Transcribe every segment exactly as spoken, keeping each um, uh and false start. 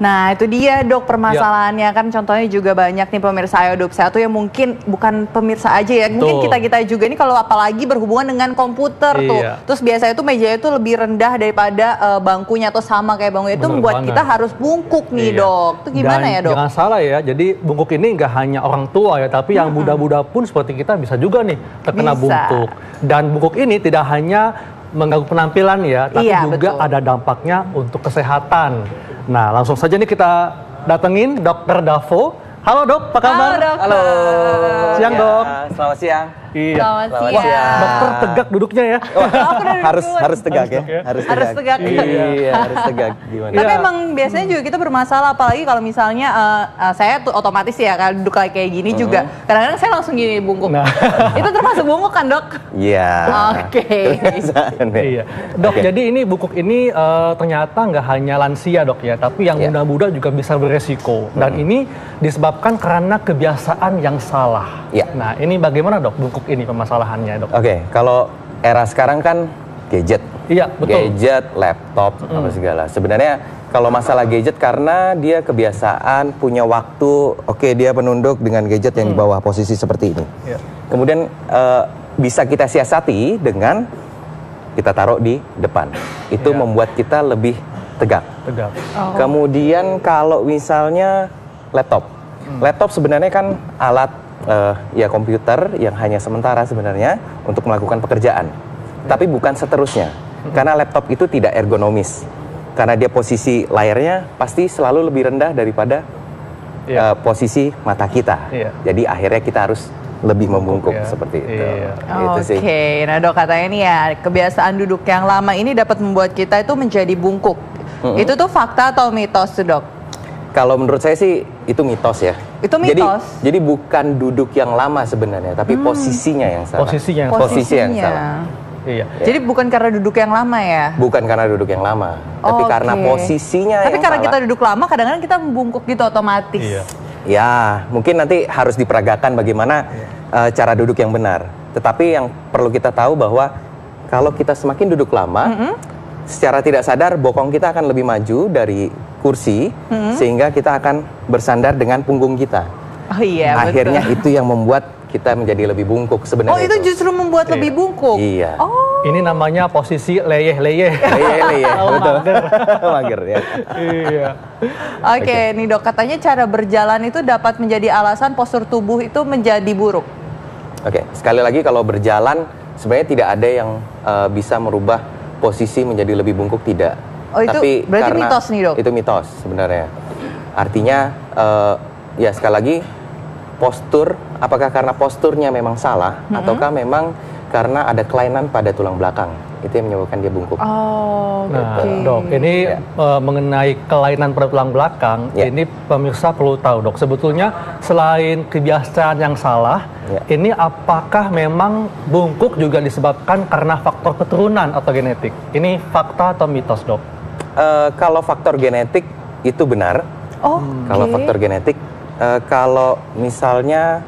Nah itu dia dok permasalahannya, ya. Kan contohnya juga banyak nih pemirsa Ayo Hidup Sehat tuh yang mungkin bukan pemirsa aja ya, mungkin kita-kita juga ini kalau apalagi berhubungan dengan komputer iya. tuh, terus biasanya tuh mejanya tuh lebih rendah daripada uh, bangkunya atau sama kayak bangkunya, itu membuat banget. Kita harus bungkuk nih iya. dok, itu gimana Dan ya dok? Jangan salah ya, jadi bungkuk ini nggak hanya orang tua ya, tapi yang muda-muda pun seperti kita bisa juga nih terkena bisa. bungkuk. Dan bungkuk ini tidak hanya mengganggu penampilan ya, tapi iya, juga betul. ada dampaknya untuk kesehatan. Nah, langsung saja nih kita datengin Dokter Davo. Halo dok, apa kabar? Halo dokter. Halo. Siang ya, dok. Selamat siang. Iya. Selamat siang. Wah, dokter tegak duduknya ya. Oh, harus harus tegak ya. Harus tegak. Harus tegak. Iya, harus tegak. Gimana? Tapi ya. emang biasanya juga kita bermasalah, apalagi kalau misalnya uh, uh, saya tuh otomatis ya kalau duduk kayak gini uh-huh. juga. Kadang-kadang saya langsung gini bungkuk. Nah. Itu termasuk bungkuk kan dok? Iya. Oke. Iya. Dok, okay. jadi ini bungkuk ini uh, ternyata nggak hanya lansia dok ya, tapi yang yeah. muda-muda juga bisa beresiko. Dan uh-huh. ini disebabkan karena kebiasaan yang salah. Yeah. Nah, ini bagaimana dok bungkuk ini permasalahannya dok? Oke, okay. kalau era sekarang kan gadget. Iya, betul. Gadget, laptop, mm. apa segala. Sebenarnya kalau masalah gadget karena dia kebiasaan punya waktu, oke okay, dia penunduk dengan gadget yang mm. di bawah posisi seperti ini. Yeah. Kemudian uh, bisa kita siasati dengan kita taruh di depan. Itu yeah. membuat kita lebih tegak. Tegak. Oh. Kemudian kalau misalnya laptop. Hmm. Laptop sebenarnya kan alat uh, ya komputer yang hanya sementara sebenarnya untuk melakukan pekerjaan. Hmm. Tapi bukan seterusnya. Hmm. Karena laptop itu tidak ergonomis. Karena dia posisi layarnya pasti selalu lebih rendah daripada yeah. uh, posisi mata kita. Yeah. Jadi akhirnya kita harus lebih membungkuk ya. Seperti itu. Iya. Oke, okay. Nah dok katanya nih ya kebiasaan duduk yang lama ini dapat membuat kita itu menjadi bungkuk. Mm-hmm. Itu tuh fakta atau mitos tuh dok? Kalau menurut saya sih itu mitos ya. Itu mitos. Jadi, jadi bukan duduk yang lama sebenarnya, tapi hmm. posisinya yang salah. Posisinya yang salah. Posisi yang salah. Iya. Ya. Jadi bukan karena duduk yang lama ya? Bukan karena duduk yang lama, oh, tapi okay. karena posisinya tapi yang karena salah. Kita duduk lama, kadang-kadang kita membungkuk gitu otomatis. Iya. Ya, mungkin nanti harus diperagakan bagaimana iya. uh, cara duduk yang benar. Tetapi yang perlu kita tahu bahwa kalau kita semakin duduk lama, mm-hmm. secara tidak sadar bokong kita akan lebih maju dari kursi, hmm. sehingga kita akan bersandar dengan punggung kita. Oh iya, akhirnya betul. Itu yang membuat kita menjadi lebih bungkuk sebenarnya. Oh itu, itu justru membuat iya. lebih bungkuk? Iya. Oh. Ini namanya posisi leyeh-leyeh. Leyeh-leyeh, betul. Mager ya. Iya. Oke, okay, nih dok, katanya cara berjalan itu dapat menjadi alasan postur tubuh itu menjadi buruk. Oke, okay. sekali lagi kalau berjalan sebenarnya tidak ada yang uh, bisa merubah posisi menjadi lebih bungkuk, tidak. Oh itu Tapi berarti karena mitos nih dok? Itu mitos sebenarnya. Artinya uh, ya sekali lagi postur, apakah karena posturnya memang salah mm-hmm. ataukah memang karena ada kelainan pada tulang belakang, itu yang menyebabkan dia bungkuk. Oh, nah, okay. dok, ini ya. uh, mengenai kelainan pada tulang belakang, ya. Ini pemirsa perlu tahu dok, sebetulnya selain kebiasaan yang salah, ya. Ini apakah memang bungkuk juga disebabkan karena faktor keturunan atau genetik? Ini fakta atau mitos dok? Uh, kalau faktor genetik itu benar. Oh, hmm. Kalau okay. faktor genetik, uh, kalau misalnya,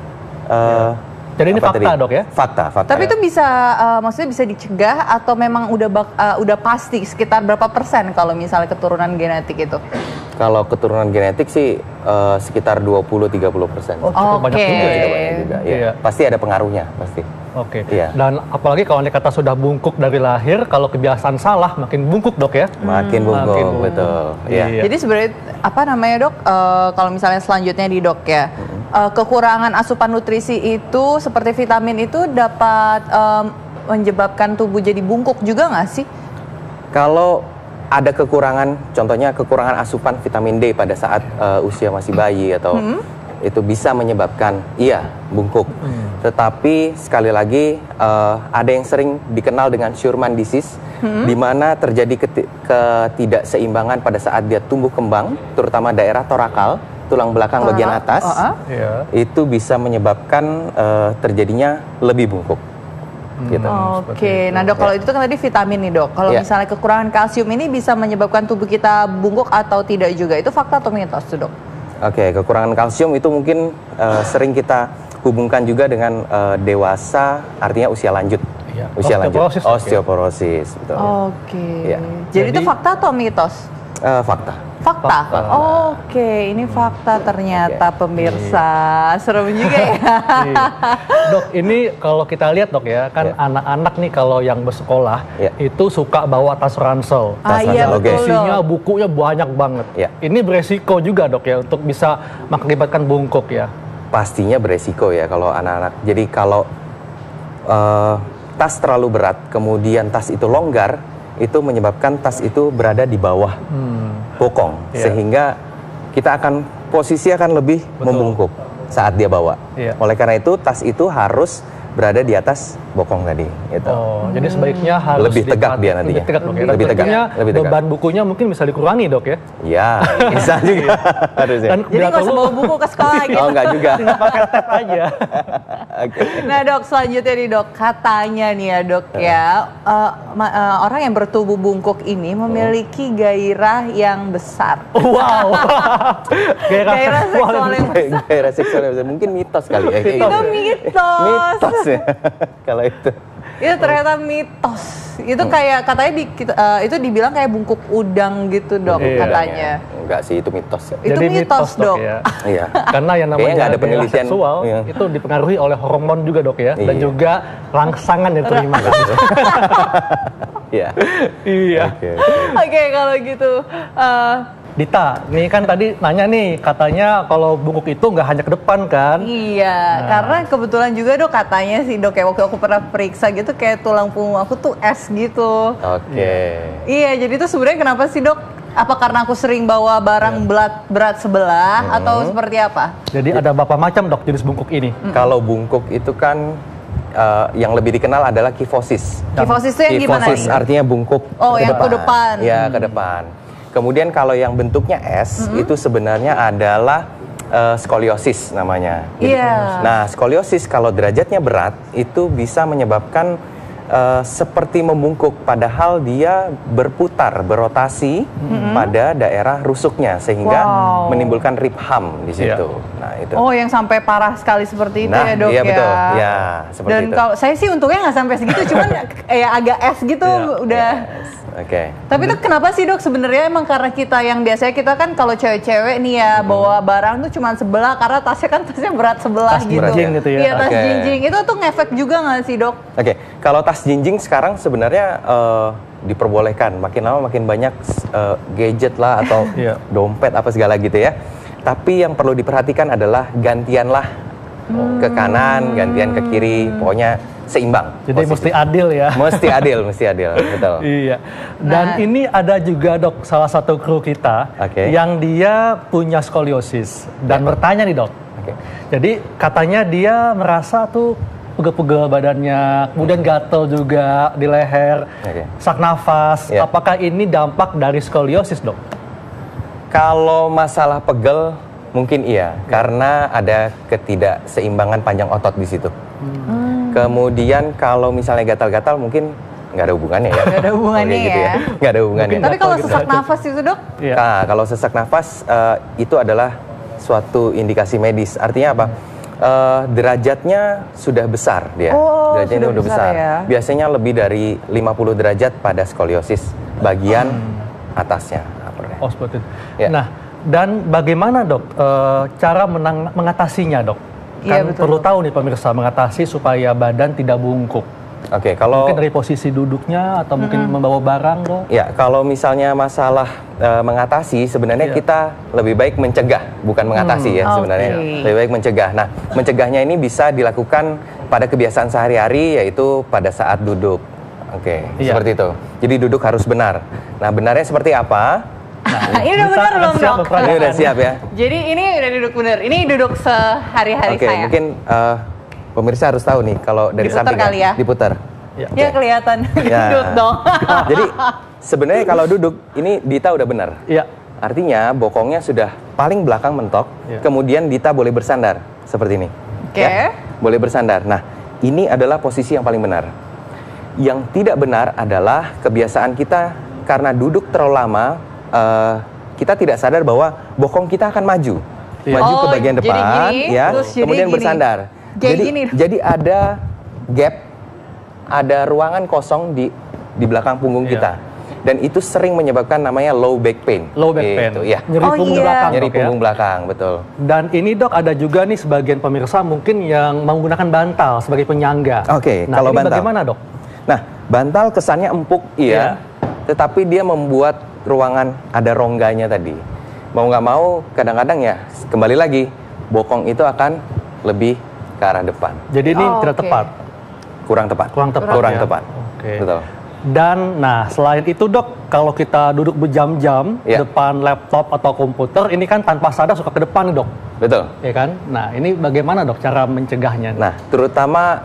uh, ya. Jadi ini fakta tadi? Dok ya? Fakta, fakta. Tapi ya. itu bisa, uh, maksudnya bisa dicegah atau memang udah bak, uh, udah pasti sekitar berapa persen kalau misalnya keturunan genetik itu? Kalau keturunan genetik sih uh, sekitar dua puluh sampai tiga puluh persen. Oh, cukup okay. banyak juga ya. Banyak juga. Ya. Iya. Pasti ada pengaruhnya, pasti. Oke. Okay. Iya. Dan apalagi kalau anda kata sudah bungkuk dari lahir, kalau kebiasaan salah makin bungkuk dok ya? Makin bungkuk, makin bungkuk. Betul. Iya. Iya. Jadi sebenarnya apa namanya dok? Uh, kalau misalnya selanjutnya di dok ya, hmm. uh, kekurangan asupan nutrisi itu seperti vitamin itu dapat um, menyebabkan tubuh jadi bungkuk juga nggak sih? Kalau ada kekurangan, contohnya kekurangan asupan vitamin D pada saat uh, usia masih bayi atau hmm. itu bisa menyebabkan iya bungkuk. Hmm. Tetapi sekali lagi uh, ada yang sering dikenal dengan Scheuermann disease, hmm. di mana terjadi keti- ketidakseimbangan pada saat dia tumbuh kembang, terutama daerah torakal, tulang belakang uh, bagian atas, uh, uh. itu bisa menyebabkan uh, terjadinya lebih bungkuk. Hmm, gitu. Oke, okay. Nah dok, kalau ya. Itu kan tadi vitamin nih dok. Kalau ya. Misalnya kekurangan kalsium ini bisa menyebabkan tubuh kita bungkuk atau tidak juga? Itu fakta atau mitos tuh dok? Oke, okay, kekurangan kalsium itu mungkin uh, sering kita hubungkan juga dengan uh, dewasa, artinya usia lanjut. Ya. Usia Osteoporosis. Lanjut. Osteoporosis, betul. Oke. Okay. Ya. Jadi, Jadi itu fakta atau mitos? Uh, fakta. Fakta? fakta. Oh, Oke, okay. Ini fakta ternyata okay. pemirsa. Iya. Serem juga ya. Iya. Dok, ini kalau kita lihat dok ya, kan anak-anak yeah. nih kalau yang bersekolah yeah. itu suka bawa tas ransel. Ah, tas iya, ransel. Isinya bukunya banyak banget. Yeah. Ini beresiko juga dok ya untuk bisa mengakibatkan bungkuk ya. Pastinya beresiko ya kalau anak-anak. Jadi kalau uh, tas terlalu berat, kemudian tas itu longgar, itu menyebabkan tas itu berada di bawah hmm. bokong, yeah. sehingga kita akan posisi akan lebih Betul. membungkuk saat dia bawa. Yeah. Oleh karena itu tas itu harus berada di atas bokong tadi. Gitu. Oh, hmm. jadi sebaiknya harus lebih tegak dia nantinya. Lebih tegak, dok, ya. Lebih tegak. Lebih tegak. Beban bukunya mungkin bisa dikurangi dok ya? Iya, bisa juga. Harusnya. Dan jadi nggak usah bawa buku ke sekolah gitu? Oh, nggak juga. Tinggal pakai tab aja. Okay. Nah dok, selanjutnya nih dok, katanya nih ya dok ya, uh, uh, orang yang bertubuh bungkuk ini memiliki gairah yang besar. Wow. gairah, gairah seksual yang besar. Gairah seksual yang besar, mungkin mitos kali ya. Itu mitos. Mitos ya, kalau itu. Itu ternyata mitos. Itu kayak katanya di, uh, itu dibilang kayak bungkuk udang gitu dok, iya, katanya. Enggak sih, itu mitos. Ya. Itu Jadi mitos, mitos dok. Ya. Iya. Karena yang namanya ada penelitian seksual iya. itu dipengaruhi oleh hormon juga dok ya, iya. dan juga rangsangan yang terima. Iya. Iya. Oke, okay, okay, kalau gitu. Uh, Dita, nih kan tadi nanya nih, katanya kalau bungkuk itu nggak hanya ke depan kan? Iya, nah. karena kebetulan juga dok katanya sih dok, kayak waktu aku pernah periksa gitu, kayak tulang punggung aku tuh es gitu. Oke. Okay. Iya, jadi itu sebenarnya kenapa sih dok? Apa karena aku sering bawa barang yeah. berat, berat sebelah hmm. atau seperti apa? Jadi ada berapa macam dok jenis bungkuk ini? Hmm. Kalau bungkuk itu kan uh, yang lebih dikenal adalah kifosis. Kifosis itu yang gimana? Kifosis artinya bungkuk oh, ke yang depan. ke depan. Ya, ke depan. Kemudian kalau yang bentuknya S mm-hmm. itu sebenarnya adalah uh, skoliosis namanya. Iya. Yeah. Nah, skoliosis kalau derajatnya berat itu bisa menyebabkan uh, seperti membungkuk, padahal dia berputar, berotasi mm-hmm. pada daerah rusuknya sehingga wow. menimbulkan rib hump di situ. Yeah. Nah, itu. Oh, yang sampai parah sekali seperti itu nah, ya dok iya, ya. Betul. Ya, seperti Dan itu. kalau saya sih untungnya nggak sampai segitu, cuman ya agak S gitu yeah. udah. Yes. Oke. Okay. Tapi itu kenapa sih dok? Sebenarnya emang karena kita yang biasanya kita kan kalau cewek-cewek nih ya hmm. bawa barang tuh cuma sebelah, karena tasnya kan tasnya berat sebelah tas gitu. Tas jinjing gitu ya. Iya, tas okay. jinjing. Itu tuh ngefek juga nggak sih dok? Oke, okay. Kalau tas jinjing sekarang sebenarnya uh, diperbolehkan. Makin lama makin banyak uh, gadget lah atau yeah. dompet apa segala gitu ya. Tapi yang perlu diperhatikan adalah gantianlah hmm. ke kanan, gantian ke kiri, pokoknya seimbang. Jadi posisi. mesti adil ya. Mesti adil, mesti adil, betul. Iya. Dan nah. ini ada juga dok salah satu kru kita okay. yang dia punya skoliosis dan yeah. bertanya nih dok. Okay. Jadi katanya dia merasa tuh pegel-pegel badannya, kemudian gatel juga di leher, okay. sak nafas. Yeah. Apakah ini dampak dari skoliosis dok? Kalau masalah pegel mungkin iya, yeah. karena ada ketidakseimbangan panjang otot di situ. Hmm. Kemudian kalau misalnya gatal-gatal mungkin nggak ada hubungannya ya. Nggak ada hubungannya gitu ya. Nggak ada hubungannya. Tapi kalau gitu sesak nafas itu dok? Ya. Nah, kalau sesak nafas uh, itu adalah suatu indikasi medis. Artinya apa? Uh, derajatnya sudah besar dia. Oh, derajatnya sudah udah besar. besar ya? Biasanya lebih dari lima puluh derajat pada skoliosis bagian hmm. atasnya. Oh, seperti itu. Ya. Nah, dan bagaimana dok uh, cara menang mengatasinya dok? Kan ya, betul, perlu tahu nih pemirsa, mengatasi supaya badan tidak bungkuk. Oke, okay, kalau mungkin dari posisi duduknya atau mm-hmm. mungkin membawa barang dong. Ya, kalau misalnya masalah e, mengatasi, sebenarnya yeah. kita lebih baik mencegah, bukan mengatasi hmm, ya sebenarnya. Okay. Lebih baik mencegah. Nah, mencegahnya ini bisa dilakukan pada kebiasaan sehari-hari, yaitu pada saat duduk. Oke, okay, yeah. seperti itu. Jadi duduk harus benar. Nah, benarnya seperti apa? Nah, ini udah benar belum dok? Ini udah siap ya. Jadi ini udah duduk benar. Ini duduk sehari-hari okay, saya. Oke, mungkin uh, pemirsa harus tahu nih kalau dari diputar samping kali ya. Diputar. Ya, okay. ya kelihatan ya. duduk dong. Jadi sebenarnya kalau duduk ini Dita udah benar. Iya. Artinya bokongnya sudah paling belakang mentok. Ya. Kemudian Dita boleh bersandar seperti ini. Oke. Okay. Ya, boleh bersandar. Nah, ini adalah posisi yang paling benar. Yang tidak benar adalah kebiasaan kita karena duduk terlalu lama. Uh, kita tidak sadar bahwa bokong kita akan maju, yeah. maju oh, ke bagian depan, gini, ya, kemudian gini. bersandar. Jadi, gini. jadi ada gap, ada ruangan kosong di di belakang punggung yeah. kita. dan itu sering menyebabkan namanya low back pain. Low back pain, gitu, ya. nyeri oh, punggung iya. belakang. Nyeri dok, punggung ya? belakang, betul. Dan ini dok ada juga nih sebagian pemirsa mungkin yang menggunakan bantal sebagai penyangga. Oke, nah, kalau ini bantal. bagaimana dok? Nah, bantal kesannya empuk, iya, Iya. tetapi dia membuat ruangan ada rongganya tadi. Mau nggak mau, kadang-kadang ya kembali lagi, bokong itu akan lebih ke arah depan. Jadi ini Oh, tidak okay. tepat. Kurang tepat. Kurang tepat. Kurang ya? tepat. Oke. Betul. Dan nah selain itu dok, kalau kita duduk berjam-jam Ya. depan laptop atau komputer, ini kan tanpa sadar suka ke depan nih dok, Betul. ya kan? Nah ini bagaimana dok cara mencegahnya? Nah, terutama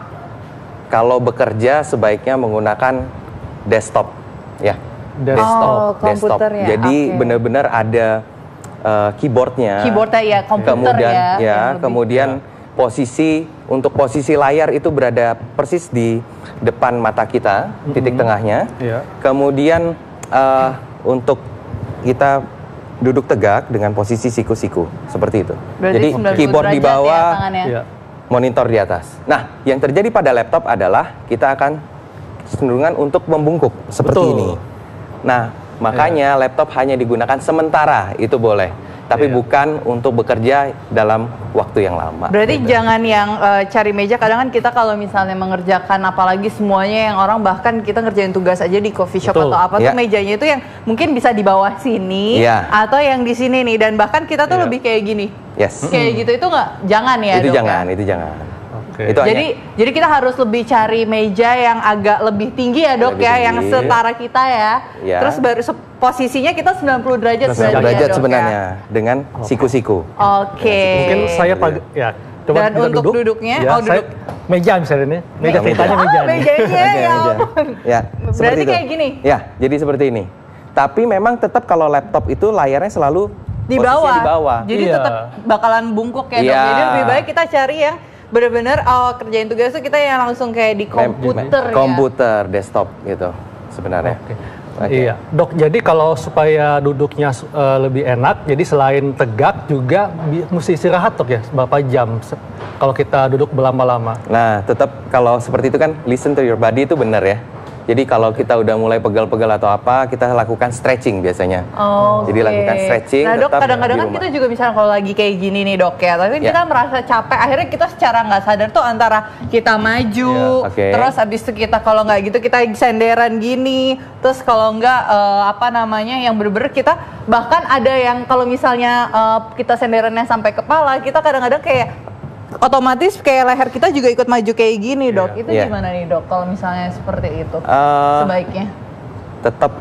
kalau bekerja sebaiknya menggunakan desktop, ya. Desktop. Oh, komputer ya, Jadi oke. benar-benar ada uh, keyboardnya. Keyboardnya ya, komputer kemudian, ya. ya, yang lebih- kemudian posisi untuk posisi layar itu berada persis di depan mata kita, titik tengahnya. Iya. Kemudian uh, untuk kita duduk tegak dengan posisi siku-siku seperti itu. Berarti Jadi sembilan puluh keyboard di derajat ya bawah, tangannya. Iya. monitor di atas. Nah, yang terjadi pada laptop adalah kita akan cenderungan untuk membungkuk seperti Betul. ini. Nah, makanya laptop hanya digunakan sementara, itu boleh. Tapi Iya. bukan untuk bekerja dalam waktu yang lama. Berarti Gitu. jangan yang eh, cari meja, kadang kan kita kalau misalnya mengerjakan apalagi semuanya yang orang bahkan kita ngerjain tugas aja di coffee shop Betul. atau apa Ya. tuh mejanya itu yang mungkin bisa di bawah sini Ya. atau yang di sini nih, dan bahkan kita tuh Ya. lebih kayak gini. Yes. Kayak gitu itu nggak, jangan ya itu dok, jangan, ya? itu jangan. Oke. Itu hanya- Jadi jadi kita harus lebih cari meja yang agak lebih tinggi ya dok Lebih ya, tinggi. yang setara kita ya. Ya. Terus baru se- posisinya kita sembilan puluh derajat sembilan puluh sebenarnya derajat dok, sebenarnya dengan siku-siku. ya. Oke. Mungkin saya pag ya. Coba Dan kita untuk duduk. duduknya, Ya, oh, saya duduk. meja misalnya ini. Meja Oh, ceritanya meja. meja. Ah, nih. mejanya ya Meja, meja. ampun. Ya, Berarti seperti itu. kayak gini? Ya, jadi seperti ini. Tapi memang tetap kalau laptop itu layarnya selalu Di posisinya bawah. di bawah. Jadi Iya. tetap bakalan bungkuk ya dok. Iya. Jadi lebih baik kita cari yang benar-benar oh, kerjain tugas tuh kita yang langsung kayak di Mem- komputer ya. komputer, desktop gitu sebenarnya. Oke. Oke. Iya, dok. Jadi kalau supaya duduknya uh, lebih enak, jadi selain tegak juga bi- mesti istirahat dok ya, berapa jam se- kalau kita duduk berlama-lama. Nah, tetap kalau seperti itu kan listen to your body itu benar ya. Jadi kalau kita udah mulai pegal-pegal atau apa, kita lakukan stretching biasanya. Oh, Jadi lakukan stretching. Nah dok, tetap kadang-kadang di kan rumah. kita juga misalnya kalau lagi kayak gini nih dok ya, tapi Ya. kita merasa capek, akhirnya kita secara nggak sadar tuh antara kita maju, Ya, oke. terus abis itu kita kalau nggak gitu kita senderan gini, terus kalau nggak eh, apa namanya yang bener-bener kita bahkan ada yang kalau misalnya eh, kita senderannya sampai kepala, kita kadang-kadang kayak otomatis kayak leher kita juga ikut maju kayak gini dok. Iya. Itu Iya. gimana nih dok kalau misalnya seperti itu Eh, sebaiknya? tetap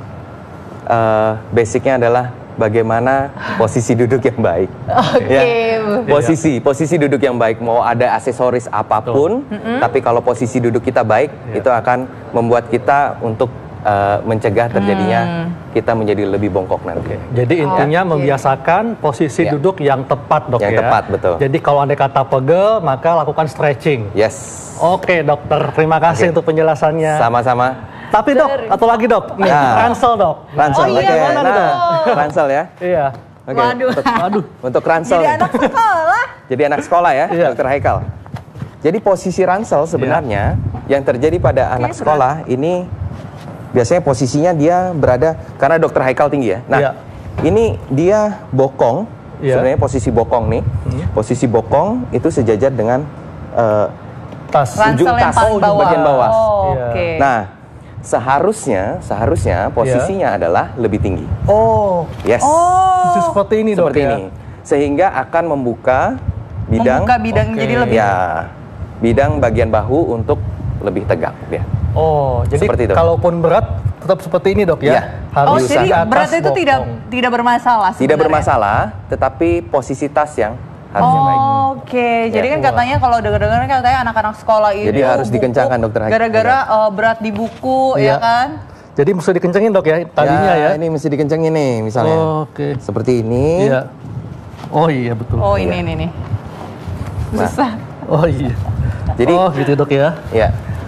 eh, basicnya adalah bagaimana posisi duduk yang baik. Oke. Ya. Posisi, posisi duduk yang baik. Mau ada aksesoris apapun, tapi kalau posisi duduk kita baik, Iya. itu akan membuat kita untuk eh, mencegah terjadinya Hmm. kita menjadi lebih bongkok nanti. Jadi intinya Oke. membiasakan posisi Ya. duduk yang tepat dok Yang ya. tepat, betul. Jadi kalau ada kata pegel, maka lakukan stretching. Yes. Oke dokter, terima kasih Oke. untuk penjelasannya. Sama-sama. Tapi dok, Ter- atau lagi dok, nih, Nah. ransel dok. Ransel, Oh iya, oke. benar, Nah, dok. ransel ya. Iya. Oke. Waduh. Untuk, Aduh. untuk ransel. Jadi nih. anak sekolah. Jadi anak sekolah ya, Iya. dokter Haikal. Jadi posisi ransel sebenarnya yang terjadi pada anak berat. sekolah ini biasanya posisinya dia berada karena dokter Haikal tinggi ya. Nah, Iya. ini dia bokong. Iya. Sebenarnya posisi bokong nih. Posisi bokong itu sejajar dengan eh, Tas. Ujung Ransel yang tas. paling Oh, ujung bagian bawah. Oh, Iya. Oke. Nah, seharusnya seharusnya posisinya adalah lebih tinggi. Oh, Yes. Oh. bisa seperti ini dok Seperti ya. ini. Sehingga akan membuka bidang Membuka bidang Oke. jadi lebih. ya bidang bagian bahu untuk lebih tegak ya. Oh, jadi Seperti itu. kalaupun berat tetap seperti ini dok ya. Iya. Oh, Harus jadi di atas berat itu tidak bokong. tidak bermasalah Tidak sebenarnya? bermasalah, tetapi posisi tas yang harusnya baik. Oh, Oke, jadi kan Wah. katanya kalau dengar-dengar kan katanya anak-anak sekolah itu Jadi harus buku dikencangkan, Dokter Haji. gara-gara eh, berat di buku Iya. ya kan. Jadi mesti dikencengin dok ya tadinya ya. Ini mesti dikencengin nih misalnya. Oh, oke. Seperti ini. Iya. Oh iya betul. Oh ini Iya. ini nih. Nah. Susah. Oh iya. Jadi oh gitu dok ya. ya.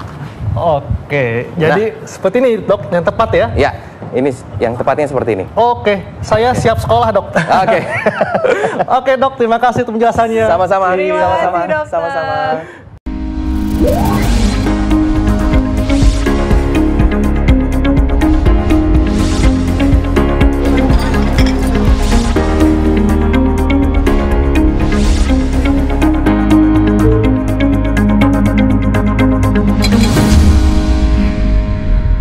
Oke, jadi seperti ini dok yang tepat ya. Ya, ini s- yang tepatnya seperti ini. Oke, saya siap sekolah dok. Oke. Oke dok, terima kasih untuk penjelasannya. Sama-sama. Terima kasih, Sama-sama. dokter. Sama-sama.